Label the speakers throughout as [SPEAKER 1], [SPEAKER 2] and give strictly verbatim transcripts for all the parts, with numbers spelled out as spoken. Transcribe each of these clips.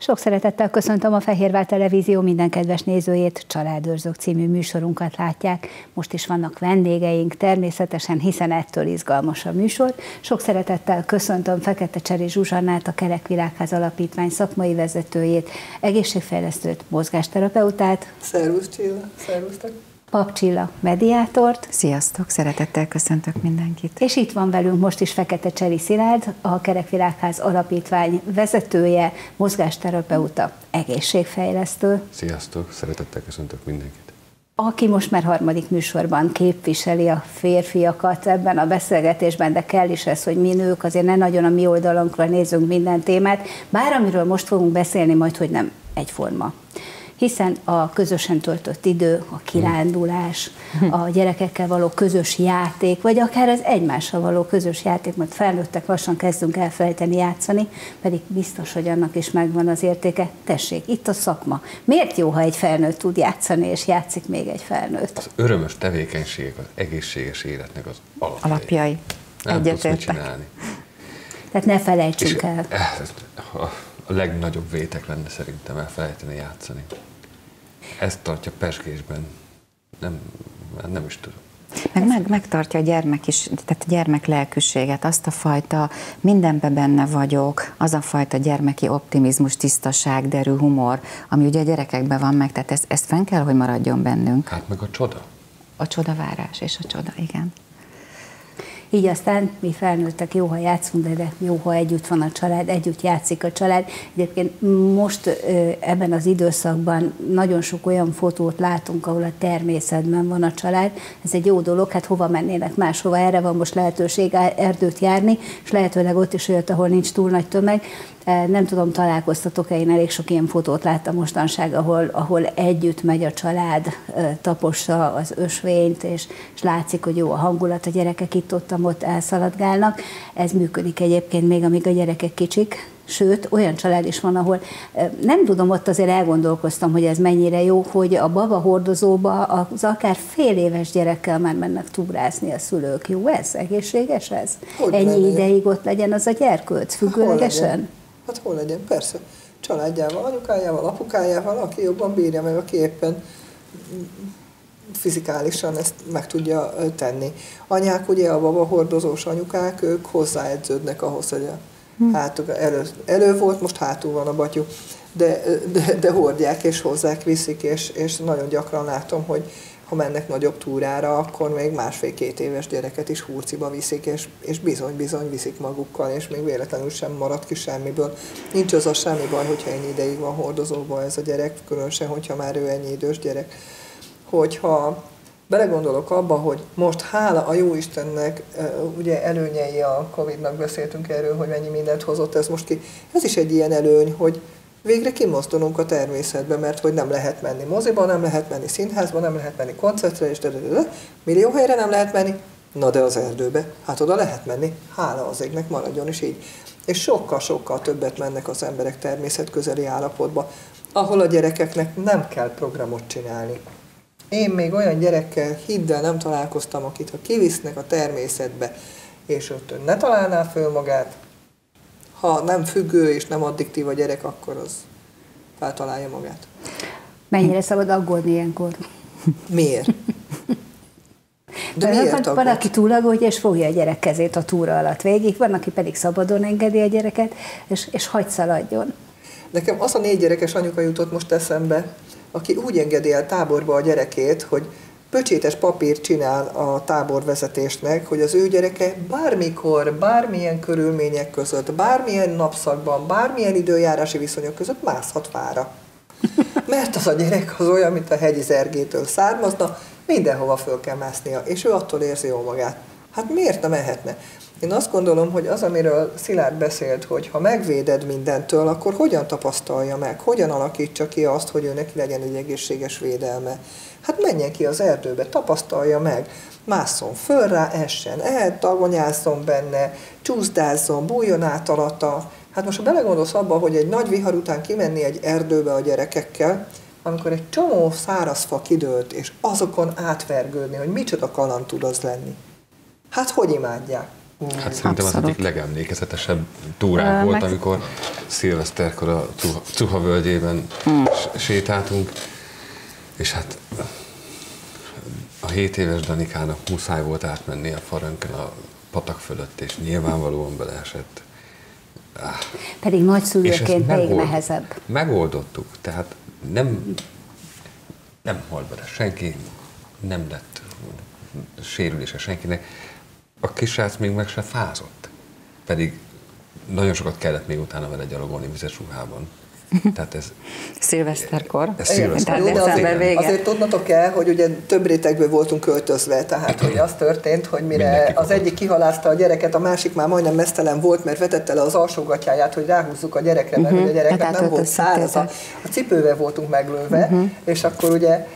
[SPEAKER 1] Sok szeretettel köszöntöm a Fehérvár Televízió minden kedves nézőjét, Családőrzők című műsorunkat látják. Most is vannak vendégeink, természetesen, hiszen ettől izgalmas a műsor. Sok szeretettel köszöntöm Fekete Cseri Zsuzsannát, a Kerekvilágház Alapítvány szakmai vezetőjét, egészségfejlesztőt, mozgásterapeutát.
[SPEAKER 2] Szervusz Csilla, szervusztok!
[SPEAKER 1] Pap Csilla mediátort.
[SPEAKER 3] Sziasztok, szeretettel köszöntök mindenkit.
[SPEAKER 1] És itt van velünk most is Fekete Cseri Szilárd, a Kerekvilágház Alapítvány vezetője, mozgásterapeuta, egészségfejlesztő.
[SPEAKER 4] Sziasztok, szeretettel köszöntök mindenkit.
[SPEAKER 1] Aki most már harmadik műsorban képviseli a férfiakat ebben a beszélgetésben, de kell is ez, hogy mi nők azért ne nagyon a mi oldalunkra nézzünk minden témát, bár amiről most fogunk beszélni, majd hogy nem egyforma. Hiszen a közösen töltött idő, a kirándulás, a gyerekekkel való közös játék, vagy akár az egymással való közös játék, mert felnőttek lassan kezdünk elfelejteni játszani, pedig biztos, hogy annak is megvan az értéke. Tessék, itt a szakma. Miért jó, ha egy felnőtt tud játszani, és játszik még egy felnőtt? Az
[SPEAKER 4] örömös tevékenységek az egészséges életnek az alapjai.
[SPEAKER 3] alapjai.
[SPEAKER 4] Nem tudsz mit csinálni.
[SPEAKER 1] Tehát ne felejtsünk
[SPEAKER 4] és
[SPEAKER 1] el.
[SPEAKER 4] A legnagyobb vétek lenne szerintem elfelejteni játszani. Ezt tartja pezsgésben. Nem, nem is tudom.
[SPEAKER 3] Meg, meg, megtartja a gyermek is, tehát a gyermek lelkűséget, azt a fajta mindenben benne vagyok, az a fajta gyermeki optimizmus, tisztaság, derű, humor, ami ugye a gyerekekben van meg, tehát ezt, ezt fenn kell, hogy maradjon bennünk.
[SPEAKER 4] Hát meg a csoda.
[SPEAKER 3] A csodavárás és a csoda, igen.
[SPEAKER 1] Így aztán mi felnőttek, jó, ha játszunk, de, de jó, ha együtt van a család, együtt játszik a család. Egyébként most ebben az időszakban nagyon sok olyan fotót látunk, ahol a természetben van a család. Ez egy jó dolog, hát hova mennének máshova, erre van most lehetőség erdőt járni, és lehetőleg ott is olyat, ahol nincs túl nagy tömeg. Nem tudom, találkoztatok-e, én elég sok ilyen fotót láttam mostanság, ahol, ahol együtt megy a család, tapossa az ösvényt, és, és látszik, hogy jó a hangulat, a gyerekek itt-ott ott elszaladgálnak. Ez működik egyébként még, amíg a gyerekek kicsik. Sőt, olyan család is van, ahol nem tudom, ott azért elgondolkoztam, hogy ez mennyire jó, hogy a baba hordozóba az akár fél éves gyerekkel már mennek túrászni a szülők. Jó ez? Egészséges ez?
[SPEAKER 2] Hogy
[SPEAKER 1] Ennyi
[SPEAKER 2] legyen?
[SPEAKER 1] Ideig ott legyen az a gyerkőc, függőlegesen?
[SPEAKER 2] Hát hol legyen? Persze. Családjával, anyukájával, apukájával, aki jobban bírja meg, aki éppen fizikálisan ezt meg tudja tenni. Anyák, ugye a baba hordozós anyukák, ők hozzáedződnek ahhoz, hogy a hátuk elő, elő volt, most hátul van a batyú, de, de, de hordják és hozzák, viszik, és, és nagyon gyakran látom, hogy ha mennek nagyobb túrára, akkor még másfél-két éves gyereket is hurciba viszik, és, és bizony-bizony viszik magukkal, és még véletlenül sem marad ki semmiből. Nincs az a semmi baj, hogyha ennyi ideig van hordozóban ez a gyerek, különösen, hogyha már ő ennyi idős gyerek. Hogyha belegondolok abba, hogy most hála a Jóistennek, ugye előnyei a Covidnak, beszéltünk erről, hogy mennyi mindent hozott ez most ki. Ez is egy ilyen előny, hogy végre kimozdulunk a természetbe, mert hogy nem lehet menni moziba, nem lehet menni színházba, nem lehet menni koncertre, és de, de, de, de. Millió helyre nem lehet menni, na de az erdőbe, hát oda lehet menni, hála az égnek, maradjon is így. És sokkal-sokkal többet mennek az emberek természetközeli állapotba, ahol a gyerekeknek nem kell programot csinálni. Én még olyan gyerekkel, hidd el, nem találkoztam, akit ha kivisznek a természetbe, és ott ne találná föl magát, ha nem függő és nem addiktív a gyerek, akkor az feltalálja magát.
[SPEAKER 1] Mennyire szabad aggódni ilyenkor?
[SPEAKER 2] Miért?
[SPEAKER 1] De miért van, van, aki túl aggódja, és fogja a gyerek kezét a túra alatt végig, van, aki pedig szabadon engedi a gyereket, és, és hagy szaladjon.
[SPEAKER 2] Nekem az a négy gyerekes anyuka jutott most eszembe, aki úgy engedi el táborba a gyerekét, hogy pöcsétes papírt csinál a táborvezetésnek, hogy az ő gyereke bármikor, bármilyen körülmények között, bármilyen napszakban, bármilyen időjárási viszonyok között mászhat fára. Mert az a gyerek az olyan, mint a hegyi zergétől származna, mindenhova föl kell másznia, és ő attól érzi jól magát. Hát miért nem mehetne? Én azt gondolom, hogy az, amiről Szilárd beszélt, hogy ha megvéded mindentől, akkor hogyan tapasztalja meg, hogyan alakítsa ki azt, hogy ő neki legyen egy egészséges védelme. Hát menjen ki az erdőbe, tapasztalja meg, másszon föl rá, essen el, tagonyázzon benne, csúszdázzon, bújjon át alatta. Hát most ha belegondolsz abba, hogy egy nagy vihar után kimenni egy erdőbe a gyerekekkel, amikor egy csomó száraz fa kidőlt, és azokon átvergődni, hogy micsoda kaland tud az lenni. Hát hogy imádják?
[SPEAKER 4] Hát szerintem Abszolút. Az egyik legemlékezetesebb túránk uh, volt, meg... amikor szilveszterkor a Cuha völgyében hmm. sétáltunk, és hát a hét éves Danikának muszáj volt átmenni a Farönken a patak fölött, és nyilvánvalóan beleesett. Ah.
[SPEAKER 1] Pedig nagyszülőként még megold, nehezebb.
[SPEAKER 4] Megoldottuk, tehát nem, nem halt bele senki, nem lett sérülése senkinek. A kisrác még meg se fázott, pedig nagyon sokat kellett még utána vele gyalogolni vizes ruhában. Tehát ez...
[SPEAKER 3] Szilveszterkor.
[SPEAKER 4] Ez szilveszter.
[SPEAKER 2] Jó, de azért, azért tudnatok el, hogy ugye több rétegből voltunk költözve, tehát hogy az történt, hogy mire az egyik kihalázta a gyereket, a másik már majdnem mesztelen volt, mert vetette le az alsógatyáját, hogy ráhúzzuk a gyerekre, mert uh-huh. a gyereknek hát nem volt száraz. A, a cipővel voltunk meglőve, uh-huh. és akkor ugye...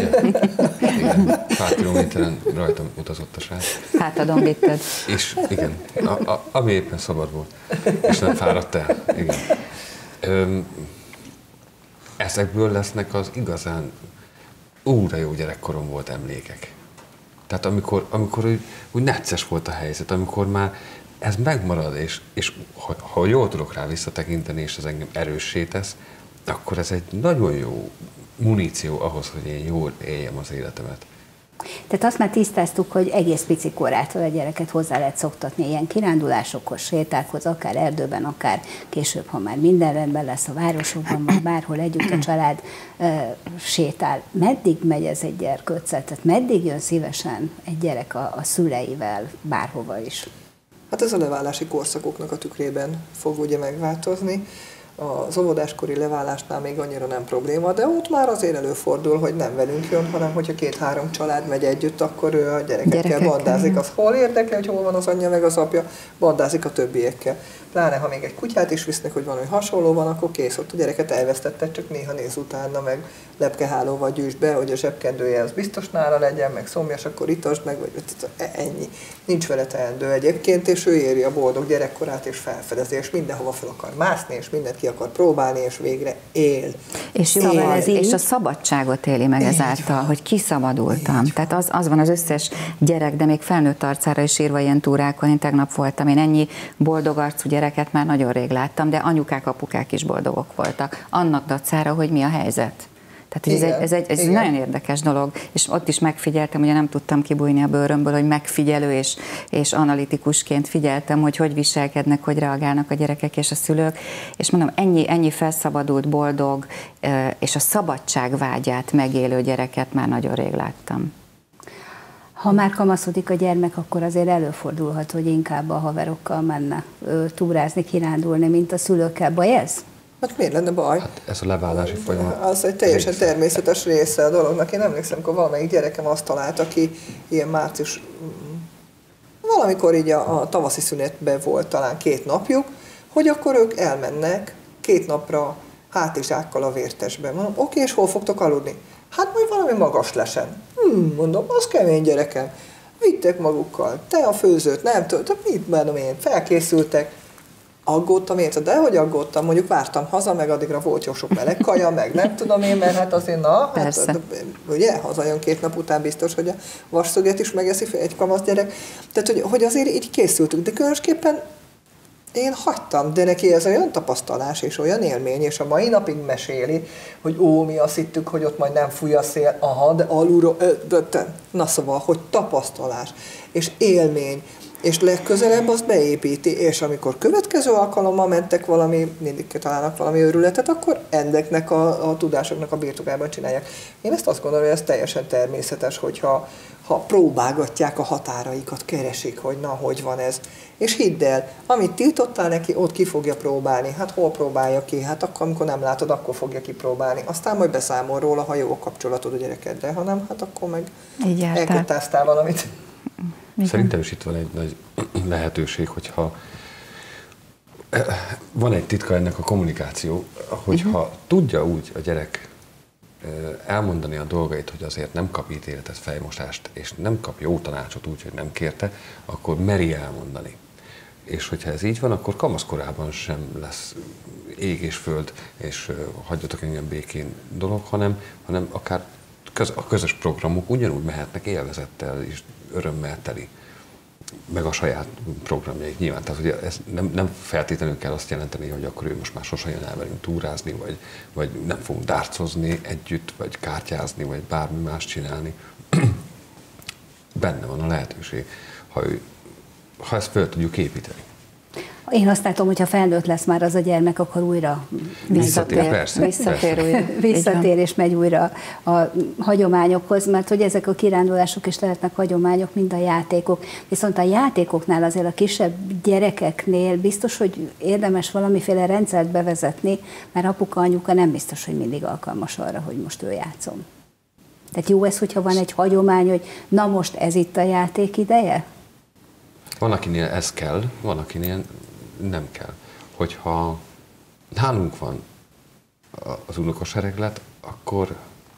[SPEAKER 4] Igen, pár kilométeren rajtam utazott a srác.
[SPEAKER 3] Hátadon vitted.
[SPEAKER 4] És igen, a, a, ami éppen szabad volt, és nem fáradt el. Igen. Öm, ezekből lesznek az igazán úra jó gyerekkorom volt emlékek. Tehát amikor, amikor úgy, úgy necces volt a helyzet, amikor már ez megmarad, és, és ha, ha jól tudok rá visszatekinteni, és ez engem erőssé tesz, akkor ez egy nagyon jó muníció ahhoz, hogy én jól éljem az életemet.
[SPEAKER 1] Tehát azt már tisztáztuk, hogy egész pici korától a gyereket hozzá lehet szoktatni ilyen kirándulásokhoz, sétákhoz, akár erdőben, akár később, ha már minden rendben lesz a városokban, vagy bárhol együtt a család e, sétál. Meddig megy ez egy gyerkőccel? Tehát meddig jön szívesen egy gyerek a, a szüleivel bárhova is?
[SPEAKER 2] Hát ez a leválási korszakoknak a tükrében fog ugye megváltozni. Az óvodáskori leválásnál még annyira nem probléma, de ott már azért előfordul, hogy nem velünk jön, hanem hogyha két-három család megy együtt, akkor ő a gyerekekkel Gyerekekkel. bandázik. Az hol érdekli, hogy hol van az anyja meg az apja, bandázik a többiekkel. Pláne, ha még egy kutyát is visznek, hogy valami hasonló van, akkor kész, ott a gyereket elvesztette, csak néha néz utána, meg lepkehálóval gyűjtsd be, hogy a zsebkendője az biztos nála legyen, meg szomjas, akkor itasd meg, vagy ennyi. Nincs vele teendő egyébként, és ő éri a boldog gyerekkorát, és felfedezi, és mindenhova fel akar mászni, és mindent ki akar próbálni, és végre él.
[SPEAKER 3] És, él. Szóval ez és a szabadságot éli meg ezáltal, hogy kiszabadultam. Tehát az, az van az összes gyerek, de még felnőtt arcára is írva ilyen túrákon. Én tegnap voltam, én ennyi boldog arcú gyereket már nagyon rég láttam, de anyukák, apukák is boldogok voltak. Annak dacára, hogy mi a helyzet. Tehát ez, igen, egy, ez, egy, ez egy nagyon érdekes dolog, és ott is megfigyeltem, ugye nem tudtam kibújni a bőrömből, hogy megfigyelő és, és analitikusként figyeltem, hogy hogy viselkednek, hogy reagálnak a gyerekek és a szülők, és mondom, ennyi, ennyi felszabadult, boldog, és a szabadság vágyát megélő gyereket már nagyon rég láttam.
[SPEAKER 1] Ha már kamaszodik a gyermek, akkor azért előfordulhat, hogy inkább a haverokkal menne túrázni, kirándulni, mint a szülőkkel. Baj ez?
[SPEAKER 2] Hát miért lenne baj?
[SPEAKER 4] Hát ez a leválási folyamat.
[SPEAKER 2] Az egy teljesen természetes része a dolognak. Én emlékszem, amikor valamelyik gyerekem azt talált, aki ilyen március, valamikor így a, a tavaszi szünetben volt talán két napjuk, hogy akkor ők elmennek két napra hátizsákkal a Vértesbe. Mondom, oké, és hol fogtok aludni? Hát majd valami magas lesen. Hmm, mondom, az kemény gyerekem. Vittek magukkal, te a főzőt, nem tudom, mit mondom én, felkészültek. Aggódtam én, de hogy aggódtam, mondjuk vártam haza, meg addigra volt jó sok meleg kaja, meg nem tudom én, mert hát azért na, hát, ugye, hazajön két nap után biztos, hogy a vasszöget is megeszi egy kamasz gyerek. Tehát, hogy, hogy azért így készültünk, de különösképpen én hagytam, de neki ez olyan tapasztalás és olyan élmény, és a mai napig meséli, hogy ó, mi azt hittük, hogy ott majd nem fúj a szél, aha, de alulról, de, de, na szóval, hogy tapasztalás és élmény, és legközelebb azt beépíti, és amikor következő alkalommal mentek valami, mindig találnak valami őrületet, akkor endeknek a, a tudásoknak a birtokában csinálják. Én ezt azt gondolom, hogy ez teljesen természetes, hogyha ha próbálgatják a határaikat, keresik, hogy na, hogy van ez. És hidd el, amit tiltottál neki, ott ki fogja próbálni. Hát hol próbálja ki? Hát akkor, amikor nem látod, akkor fogja kipróbálni. Aztán majd beszámol róla, ha jó a kapcsolatod a gyerekeddel, ha nem, hát akkor meg elkötáztál valamit.
[SPEAKER 4] Igen. Szerintem is itt van egy nagy lehetőség, hogyha van egy titka ennek a kommunikáció, hogyha uh-huh. tudja úgy a gyerek elmondani a dolgait, hogy azért nem kap ítéletet, fejmosást, és nem kap jó tanácsot úgy, hogy nem kérte, akkor meri elmondani. És hogyha ez így van, akkor kamaszkorában sem lesz ég és föld, és hagyjatok engem békén dolog, hanem, hanem akár köz, a közös programok ugyanúgy mehetnek élvezettel és örömmel teli. meg a saját programjaik nyilván. Tehát ugye ez nem, nem feltétlenül kell azt jelenteni, hogy akkor ő most már sose jön el velünk túrázni, vagy, vagy nem fogunk dárcozni együtt, vagy kártyázni, vagy bármi más csinálni. Benne van a lehetőség, ha, ő, ha ezt fel tudjuk építeni.
[SPEAKER 1] Én azt látom, hogy ha felnőtt lesz már az a gyermek, akkor újra
[SPEAKER 4] visszatér, persze,
[SPEAKER 1] visszatér, persze. Újra, visszatér és megy újra a hagyományokhoz, mert hogy ezek a kirándulások is lehetnek hagyományok, mind a játékok. Viszont a játékoknál azért a kisebb gyerekeknél biztos, hogy érdemes valamiféle rendszert bevezetni, mert apuka, anyuka nem biztos, hogy mindig alkalmas arra, hogy most ő játszom. Tehát jó ez, hogyha van egy hagyomány, hogy na most ez itt a játék ideje?
[SPEAKER 4] Van, akinél ez kell, van, akinél nem kell. Hogyha nálunk van az unokasereglet, akkor,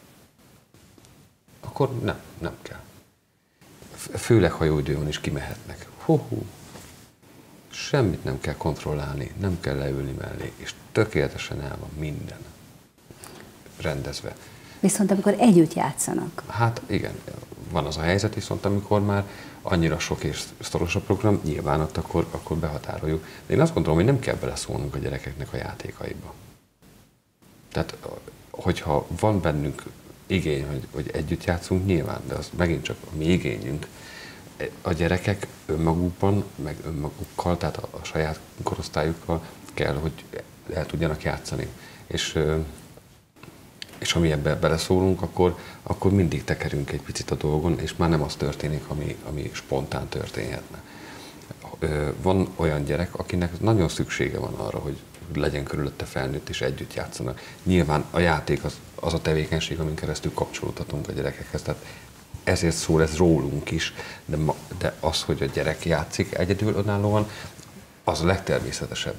[SPEAKER 4] akkor nem, nem kell. Főleg, ha jó idő van, is kimehetnek. Hú-hú. Semmit nem kell kontrollálni, nem kell leülni mellé, és tökéletesen el van minden rendezve.
[SPEAKER 1] Viszont amikor együtt játszanak.
[SPEAKER 4] Hát igen, van az a helyzet, viszont amikor már annyira sok és szoros a program, nyilván ott akkor, akkor behatároljuk. De én azt gondolom, hogy nem kell beleszólnunk a gyerekeknek a játékaiba. Tehát, hogyha van bennünk igény, hogy, hogy együtt játszunk, nyilván, de az megint csak a mi igényünk. A gyerekek önmagukban, meg önmagukkal, tehát a, a saját korosztályukkal kell, hogy el tudjanak játszani. És És ha mi ebbe beleszólunk, akkor, akkor mindig tekerünk egy picit a dolgon, és már nem az történik, ami, ami spontán történhetne. Van olyan gyerek, akinek nagyon szüksége van arra, hogy legyen körülötte felnőtt, és együtt játszanak. Nyilván a játék az, az a tevékenység, amin keresztül kapcsolódhatunk a gyerekekhez. Tehát ezért szól ez rólunk is, de, ma, de az, hogy a gyerek játszik egyedül önállóan, az a legtermészetesebb.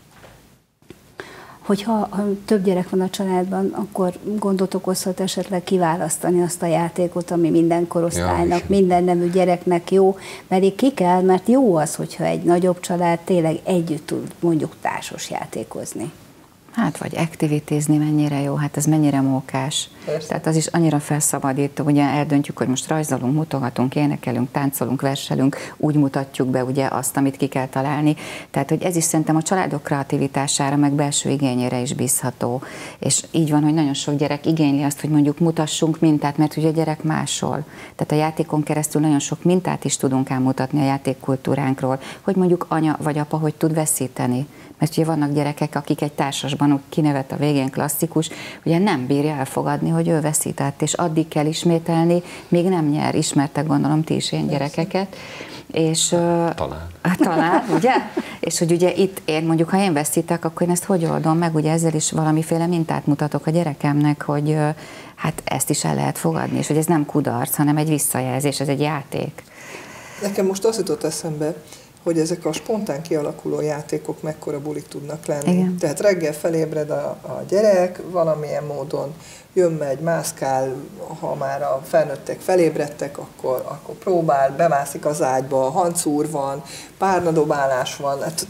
[SPEAKER 1] Hogyha több gyerek van a családban, akkor gondot okozhat esetleg kiválasztani azt a játékot, ami minden korosztálynak, ja, minden nemű gyereknek jó, pedig ki kell, mert jó az, hogyha egy nagyobb család tényleg együtt tud mondjuk társas játékozni.
[SPEAKER 3] Hát, vagy aktivitézni mennyire jó, hát ez mennyire mókás. Persze. Tehát az is annyira felszabadító, ugye eldöntjük, hogy most rajzolunk, mutogatunk, énekelünk, táncolunk, verselünk, úgy mutatjuk be ugye azt, amit ki kell találni. Tehát, hogy ez is szerintem a családok kreativitására, meg belső igényére is bízható. És így van, hogy nagyon sok gyerek igényli azt, hogy mondjuk mutassunk mintát, mert ugye a gyerek máshol. Tehát a játékon keresztül nagyon sok mintát is tudunk elmutatni a játékkultúránkról, hogy mondjuk anya vagy apa hogy tud veszíteni. Mert ugye vannak gyerekek, akik egy társasban úgy kinevet a végén klasszikus, ugye nem bírja elfogadni, hogy ő veszített, és addig kell ismételni, még nem nyer. Ismertek, gondolom, ti is ilyen gyerekeket. És,
[SPEAKER 4] talán.
[SPEAKER 3] Talán, ugye? És hogy ugye itt én mondjuk, ha én veszítek, akkor én ezt hogy oldom meg? Ugye ezzel is valamiféle mintát mutatok a gyerekemnek, hogy hát ezt is el lehet fogadni, és hogy ez nem kudarc, hanem egy visszajelzés, ez egy játék.
[SPEAKER 2] Nekem most azt jutott eszembe, hogy ezek a spontán kialakuló játékok mekkora bulik tudnak lenni. Igen. Tehát reggel felébred a, a gyerek, valamilyen módon jön, megy, mászkál, ha már a felnőttek felébredtek, akkor, akkor próbál, bemászik az ágyba, hancúr van, párnadobálás van, hát,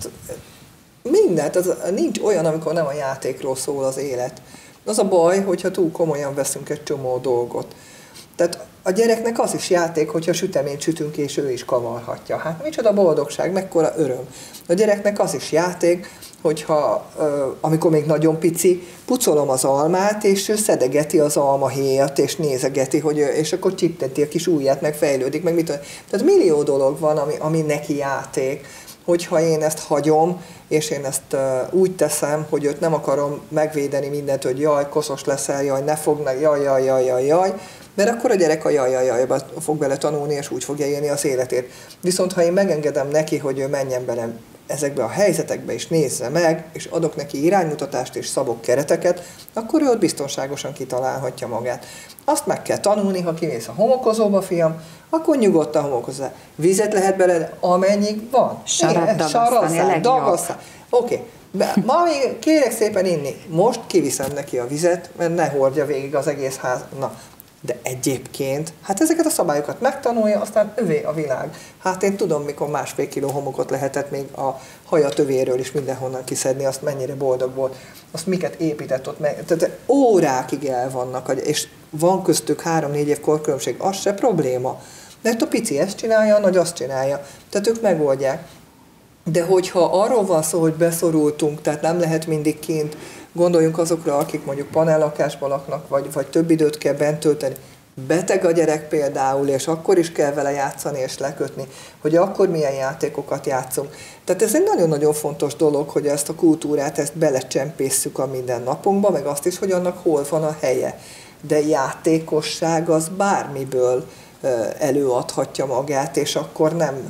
[SPEAKER 2] minden, tehát nincs olyan, amikor nem a játékról szól az élet. Az a baj, hogyha túl komolyan veszünk egy csomó dolgot. Tehát a gyereknek az is játék, hogyha süteményt sütünk, és ő is kavarhatja. Hát micsoda boldogság, mekkora öröm. A gyereknek az is játék, hogyha, amikor még nagyon pici, pucolom az almát, és ő szedegeti az almahéjat, és nézegeti, hogy, és akkor csipteti a kis ujját, meg fejlődik, meg mit. Tehát millió dolog van, ami, ami neki játék. Hogyha én ezt hagyom, és én ezt uh, úgy teszem, hogy őt nem akarom megvédeni mindent, hogy jaj, koszos leszel, jaj, ne fognak, jaj, jaj, jaj, jaj, jaj, mert akkor a gyerek a jaj, jaj, jajba fog bele tanulni, és úgy fogja élni az életét. Viszont ha én megengedem neki, hogy ő menjen bele ezekbe a helyzetekbe, és nézze meg, és adok neki iránymutatást, és szabok kereteket, akkor ő ott biztonságosan kitalálhatja magát. Azt meg kell tanulni, ha kimész a homokozóba, fiam, akkor nyugodtan homokozzál. Vizet lehet bele, amennyig van.
[SPEAKER 3] Sarat dagasszani,
[SPEAKER 2] Oké, ma még kérek szépen inni. Most kiviszem neki a vizet, mert ne hordja végig az egész ház. Na, de egyébként, hát ezeket a szabályokat megtanulja, aztán övé a világ. Hát én tudom, mikor másfél kiló homokot lehetett még a haja tövéről is mindenhonnan kiszedni, azt mennyire boldog volt, azt miket épített ott meg. Tehát órákig el vannak, és van köztük három-négy év korkülönbség, az se probléma. Mert a pici ezt csinálja, a nagy azt csinálja. Tehát ők megoldják. De hogyha arról van szó, hogy beszorultunk, tehát nem lehet mindig kint, gondoljunk azokra, akik mondjuk panellakásban laknak, vagy, vagy több időt kell bent tölteni. Beteg a gyerek például, és akkor is kell vele játszani és lekötni, hogy akkor milyen játékokat játszunk. Tehát ez egy nagyon-nagyon fontos dolog, hogy ezt a kultúrát, ezt belecsempészük a mindennapunkba, meg azt is, hogy annak hol van a helye. De játékosság az bármiből előadhatja magát, és akkor nem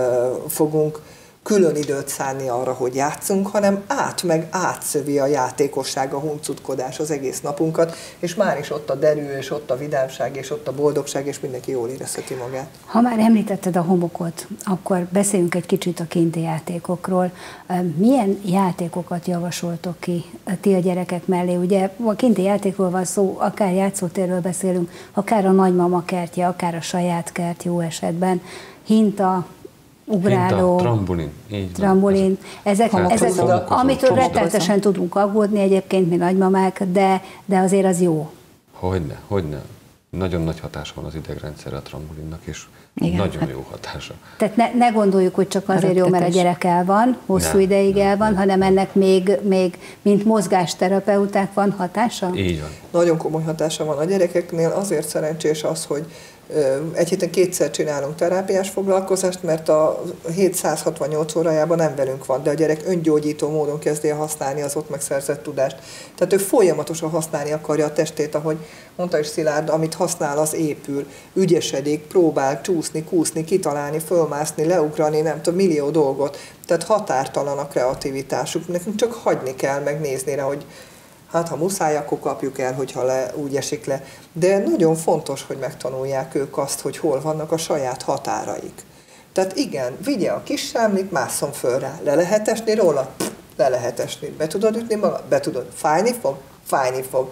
[SPEAKER 2] fogunk külön időt szánni arra, hogy játszunk, hanem át meg átszövi a játékosság, a huncutkodás az egész napunkat, és már is ott a derű, és ott a vidámság, és ott a boldogság, és mindenki jól érezheti magát.
[SPEAKER 1] Ha már említetted a homokot, akkor beszéljünk egy kicsit a kinti játékokról. Milyen játékokat javasoltok ki ti a gyerekek mellé? Ugye a kinti játékról van szó, akár játszótérről beszélünk, akár a nagymama kertje, akár a saját kert jó esetben, hinta, ugráló,
[SPEAKER 4] Hinta, trambolin, így
[SPEAKER 1] trambolin. Ezek, ezek amitől rettenetesen tudunk aggódni egyébként, mi nagymamák, de, de azért az jó.
[SPEAKER 4] Hogyne, hogyne. Nagyon nagy hatása van az idegrendszerre a trambolinnak, és igen, nagyon hát, jó hatása.
[SPEAKER 1] Tehát ne, ne gondoljuk, hogy csak azért jó, mert a gyerek el van, hosszú ne, ideig el van, ne. hanem ennek még, még, mint mozgásterapeuták van hatása?
[SPEAKER 4] Így van.
[SPEAKER 2] Nagyon komoly hatása van a gyerekeknél, azért szerencsés az, hogy egy héten kétszer csinálunk terápiás foglalkozást, mert a hétszázhatvannyolc órájában nem velünk van, de a gyerek öngyógyító módon kezdi el használni az ott megszerzett tudást. Tehát ő folyamatosan használni akarja a testét, ahogy mondta is Szilárd, amit használ, az épül, ügyesedik, próbál csúszni, kúszni, kitalálni, fölmászni, leugrani, nem tudom, millió dolgot. Tehát határtalan a kreativitásuk. Nekünk csak hagyni kell, megnézni rá, hogy hát ha muszáj, akkor kapjuk el, hogyha le, úgy esik le. De nagyon fontos, hogy megtanulják ők azt, hogy hol vannak a saját határaik. Tehát igen, vigye a kis sámlit, másszon föl rá. Le lehet esni róla? Le lehet esni. Be tudod ütni magad? Be tudod. Fájni fog? Fájni fog.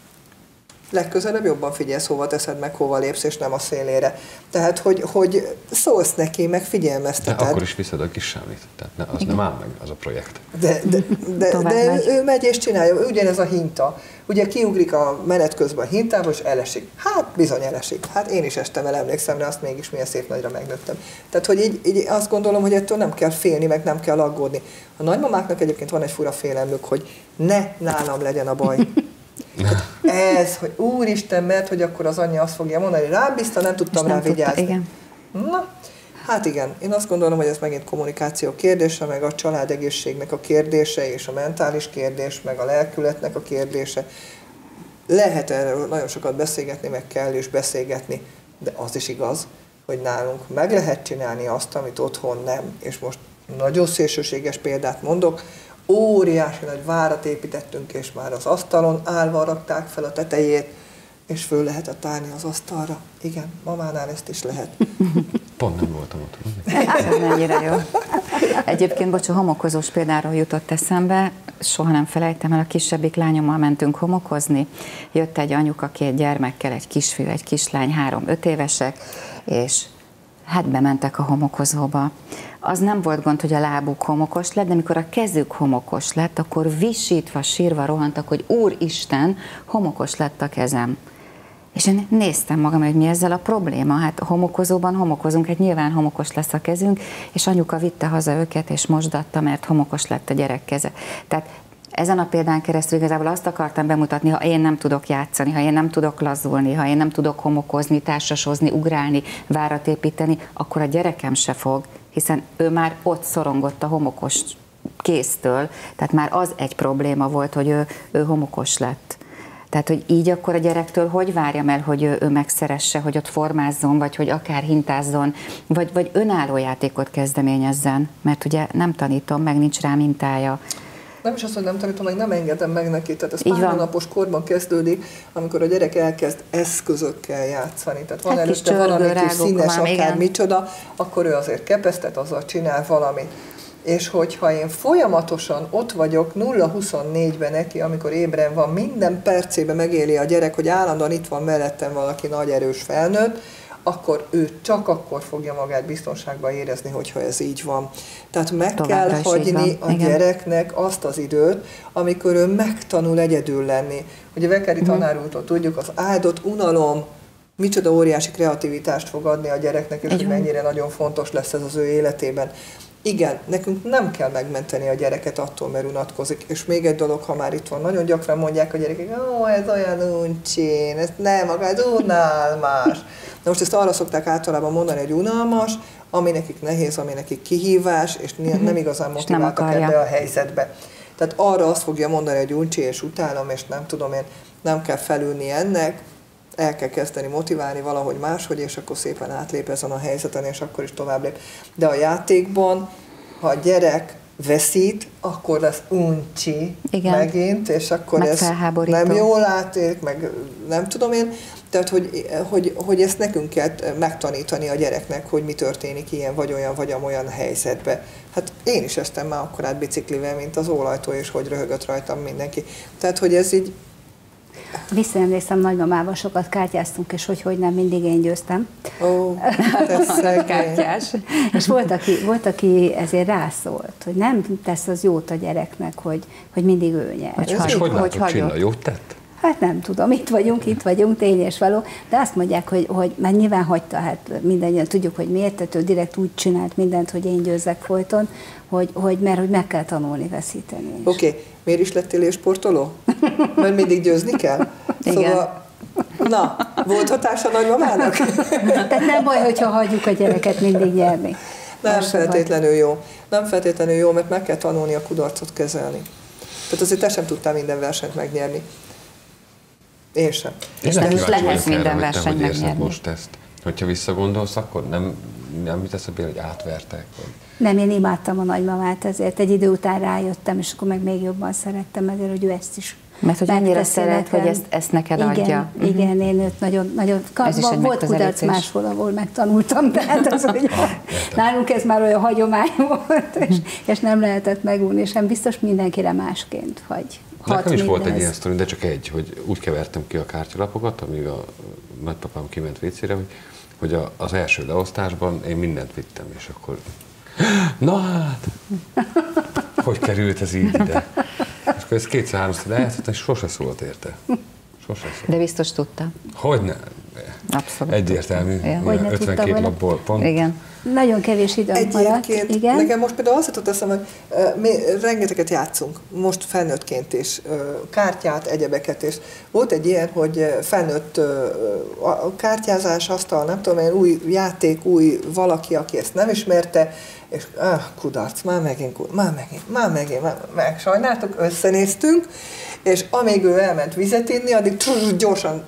[SPEAKER 2] Legközelebb jobban figyelsz, hova teszed meg, hova lépsz, és nem a szélére. Tehát, hogy, hogy szólsz neki, meg figyelmezteted.
[SPEAKER 4] De akkor is viszed a kis sámlit. Tehát ne, az igen. nem áll meg, az a projekt.
[SPEAKER 2] De, de, de, de ő, ő megy és csinálja. Ugyanez a hinta. Ugye kiugrik a menet közben a hintába, és elesik. Hát bizony elesik. Hát én is estem el, emlékszem, de azt mégis milyen szép nagyra megnőttem. Tehát, hogy így, így azt gondolom, hogy ettől nem kell félni, meg nem kell aggódni. A nagymamáknak egyébként van egy fura félelmük, hogy ne nálam legyen a baj. Ez, hogy úristen, mert hogy akkor az anyja azt fogja mondani, hogy rám bízta, nem tudtam rá vigyázni. Igen. Na, hát igen, én azt gondolom, hogy ez megint kommunikáció kérdése, meg a családegészségnek a kérdése, és a mentális kérdés, meg a lelkületnek a kérdése. Lehet erről nagyon sokat beszélgetni, meg kell is beszélgetni, de az is igaz, hogy nálunk meg lehet csinálni azt, amit otthon nem. És most nagyon szélsőséges példát mondok, óriási nagy várat építettünk, és már az asztalon állva rakták fel a tetejét, és föl lehetett állni az asztalra. Igen, mamánál ezt is lehet.
[SPEAKER 4] Pont nem voltam ott.
[SPEAKER 3] Ez mennyire jó. Egyébként, bocs, a homokozós példáról jutott eszembe, soha nem felejtem el, a kisebbik lányommal mentünk homokozni. Jött egy anyuka két gyermekkel, egy kisfiú, egy kislány, három-öt évesek, és hát bementek a homokozóba. Az nem volt gond, hogy a lábuk homokos lett, de amikor a kezük homokos lett, akkor visítva, sírva rohantak, hogy Úristen, homokos lett a kezem. És én néztem magam, hogy mi ezzel a probléma. Hát homokozóban homokozunk, hát nyilván homokos lesz a kezünk, és anyuka vitte haza őket, és mosdatta, mert homokos lett a gyerek keze. Tehát ezen a példán keresztül igazából azt akartam bemutatni, ha én nem tudok játszani, ha én nem tudok lazulni, ha én nem tudok homokozni, társasozni, ugrálni, várat építeni, akkor a gyerekem se fog, hiszen ő már ott szorongott a homokos kéztől, tehát már az egy probléma volt, hogy ő, ő homokos lett. Tehát, hogy így akkor a gyerektől hogy várjam el, hogy ő, ő megszeresse, hogy ott formázzon, vagy hogy akár hintázzon, vagy, vagy önálló játékot kezdeményezzen, mert ugye nem tanítom, meg nincs rá mintája.
[SPEAKER 2] Nem is azt, hogy nem tanítom, meg nem engedem meg neki. Tehát ez pár hónapos korban kezdődik, amikor a gyerek elkezd eszközökkel játszani. Tehát van hát előtte valami kis színes, akár micsoda, akkor ő azért kepesztet, azzal csinál valamit. És hogyha én folyamatosan ott vagyok nulla huszonnégyben neki, amikor ébren van, minden percében megéli a gyerek, hogy állandóan itt van mellettem valaki nagy erős felnőtt, akkor ő csak akkor fogja magát biztonságban érezni, hogyha ez így van. Tehát meg Továbbra kell hagyni a Igen. gyereknek azt az időt, amikor ő megtanul egyedül lenni. Ugye Vekeri uh-huh. tanár úrtól tudjuk, az áldott unalom micsoda óriási kreativitást fog adni a gyereknek, és hogy mennyire nagyon fontos lesz ez az ő életében. Igen, nekünk nem kell megmenteni a gyereket attól, mert unatkozik. És még egy dolog, ha már itt van, nagyon gyakran mondják a gyerekek, ó, ez olyan uncsin, ez nem, ez unalmas. Na most ezt arra szokták általában mondani, hogy unalmas, ami nekik nehéz, ami nekik kihívás, és nem igazán motiváltak ebbe a helyzetbe. Tehát arra azt fogja mondani, hogy uncsi, és utálom, és nem tudom én, nem kell felülni ennek, el kell kezdeni motiválni valahogy máshogy, és akkor szépen átlép ezen a helyzeten, és akkor is tovább lép. De a játékban, ha a gyerek veszít, akkor lesz uncsi igen. megint, és akkor
[SPEAKER 3] meg
[SPEAKER 2] ez nem jól átélik, meg nem tudom én. Tehát, hogy, hogy, hogy ezt nekünk kell megtanítani a gyereknek, hogy mi történik ilyen, vagy olyan, vagy olyan helyzetben. Hát én is estem már akkor át biciklivel, mint az ólajtó, és hogy röhögött rajtam mindenki. Tehát, hogy ez így...
[SPEAKER 1] Visszaemlékszem, nagymamával sokat kártyáztunk, és hogy, hogy nem, mindig én győztem.
[SPEAKER 2] Ó, te
[SPEAKER 3] kártyás.
[SPEAKER 1] És volt aki, volt, aki ezért rászólt, hogy nem tesz az jót a gyereknek, hogy, hogy mindig ő nyer.
[SPEAKER 4] És hogy, hogy látod, Csilla, jót tett?
[SPEAKER 1] Hát nem tudom, itt vagyunk, itt vagyunk, tény és való, de azt mondják, hogy, hogy már nyilván hagyta, hát mindannyian tudjuk, hogy miért, tehát ő direkt úgy csinált mindent, hogy én győzzek folyton, hogy, hogy mert hogy meg kell tanulni veszíteni.
[SPEAKER 2] Oké, okay. Miért is lettél élsportoló? Mert mindig győzni kell?
[SPEAKER 1] Igen.
[SPEAKER 2] Szóval, na, volt hatása nagymamának?
[SPEAKER 1] Tehát nem baj, hogyha hagyjuk a gyereket mindig nyerni.
[SPEAKER 2] Nem feltétlenül jó. Nem feltétlenül jó, mert meg kell tanulni a kudarcot kezelni. Tehát azért te sem tudtál minden versenyt megnyerni. Én sem.
[SPEAKER 3] És nem is lehet minden versenyt megnyerni.
[SPEAKER 4] Most ezt, hogyha visszagondolsz, akkor nem, nem jut eszedbe, hogy átvertek? Vagy...
[SPEAKER 1] Nem, én imádtam a nagymamát, ezért egy idő után rájöttem, és akkor meg még jobban szerettem, ezért, hogy ő ezt is.
[SPEAKER 3] Mert hogy annyira szeret, hogy ezt, ezt neked
[SPEAKER 1] igen,
[SPEAKER 3] adja.
[SPEAKER 1] Igen, uh-huh. Én őt nagyon, nagyon van, volt kudarc máshol, ahol megtanultam, tehát az, hogy ah, nálunk ez már olyan hagyomány volt, és, és nem lehetett megúrni, és nem biztos mindenkire másként, vagy
[SPEAKER 4] nekem is volt egy ilyen sztori, de csak egy, hogy úgy kevertem ki a kártyalapokat, amíg a nagypapám kiment vécére, hogy, hogy a, az első leosztásban én mindent vittem, és akkor na hát, hogy került ez így ide? És akkor ezt kétszer-háromszor eljátszottam, és sose szólt érte. Sose szólt.
[SPEAKER 3] De biztos tudta.
[SPEAKER 4] Hogyne?
[SPEAKER 3] Abszolút.
[SPEAKER 4] Egyértelmű.
[SPEAKER 3] Ja.
[SPEAKER 4] ötvenkét lapból pont.
[SPEAKER 3] Igen.
[SPEAKER 1] Nagyon kevés időnk maradt. Igen.
[SPEAKER 2] Nekem most például azt jutott eszembe, hogy uh, mi rengeteget játszunk, most felnőttként is, uh, kártyát, egyebeket, és volt egy ilyen, hogy felnőtt uh, a kártyázás, asztal, nem tudom én, új játék, új valaki, aki ezt nem ismerte, és ah, kudarc, már megint, már megint, már megint, már megsajnáltuk, összenéztünk, és amíg ő elment vizet inni, addig trrr, gyorsan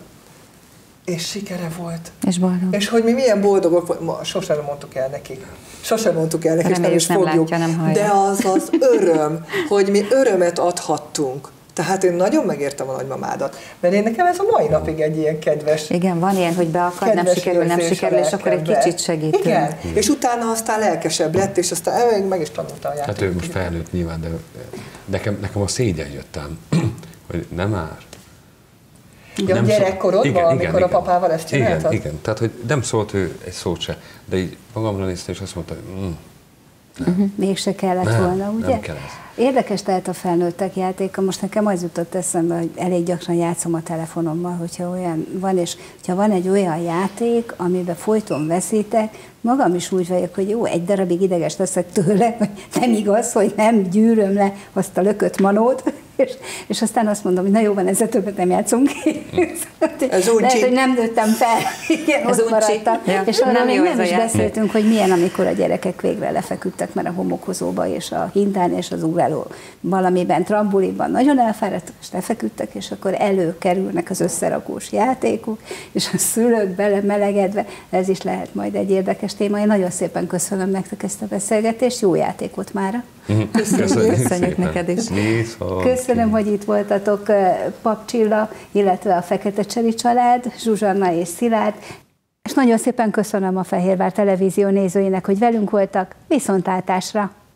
[SPEAKER 2] és sikere volt.
[SPEAKER 3] És boldog.
[SPEAKER 2] És hogy mi milyen boldogok voltunk, sosem mondtuk el neki. Sosem mondtuk el neki, és nem is
[SPEAKER 3] nem
[SPEAKER 2] fogjuk.
[SPEAKER 3] Látja, nem
[SPEAKER 2] de az az öröm, hogy mi örömet adhattunk. Tehát én nagyon megértem a nagymamádat, mert én nekem ez a mai napig egy ilyen kedves.
[SPEAKER 3] Igen, van ilyen, hogy be akar, nem sikerül, nem sikerül, és akkor egy kicsit segítünk.
[SPEAKER 2] Igen, és utána aztán lelkesebb lett, és aztán meg is tanulta a játékot.
[SPEAKER 4] Hát ő most felnőtt nyilván, de nekem, nekem a szégyen jöttem, hogy nem már.
[SPEAKER 2] Ugye a gyerekkorodban,
[SPEAKER 4] igen,
[SPEAKER 2] amikor
[SPEAKER 4] igen,
[SPEAKER 2] a papával ezt csináltad?
[SPEAKER 4] Igen, igen, tehát hogy nem szólt ő egy szót se, de így magamra néztem, és azt mondta, hogy mm, nem.
[SPEAKER 1] Uh-huh. Mégse kellett
[SPEAKER 4] nem,
[SPEAKER 1] volna, ugye?
[SPEAKER 4] Nem kell ez.
[SPEAKER 1] Érdekes lehet a felnőttek játéka, most nekem az jutott eszembe, hogy elég gyakran játszom a telefonommal, hogyha olyan van, és hogyha van egy olyan játék, amiben folyton veszítek, magam is úgy vagyok, hogy jó, egy darabig ideges leszek tőle, hogy nem igaz, hogy nem gyűröm le azt a lökött manót, és, és aztán azt mondom, hogy na jó van, ezzel többet nem játszunk.
[SPEAKER 2] Ez úgy
[SPEAKER 1] lehet, hogy nem nőttem fel, igen, ez ott maradtam. Ja. És arra még nem is beszéltünk, hogy milyen, amikor a gyerekek végre lefeküdtek, mert a homokozóba és a hintán és az ugráló valamiben, trambuliban nagyon elfáradtak, és lefeküdtek, és akkor előkerülnek az összerakós játékok, és a szülők bele melegedve, ez is lehet majd egy érdekes téma. Én nagyon szépen köszönöm nektek ezt a beszélgetést, jó játékot mára.
[SPEAKER 3] Köszönjük, Köszönjük neked is.
[SPEAKER 1] Köszönöm, hogy itt voltatok, Pap Csilla, illetve a Fekete Cseri család, Zsuzsanna és Szilárd, és nagyon szépen köszönöm a Fehérvár Televízió nézőinek, hogy velünk voltak, viszontlátásra!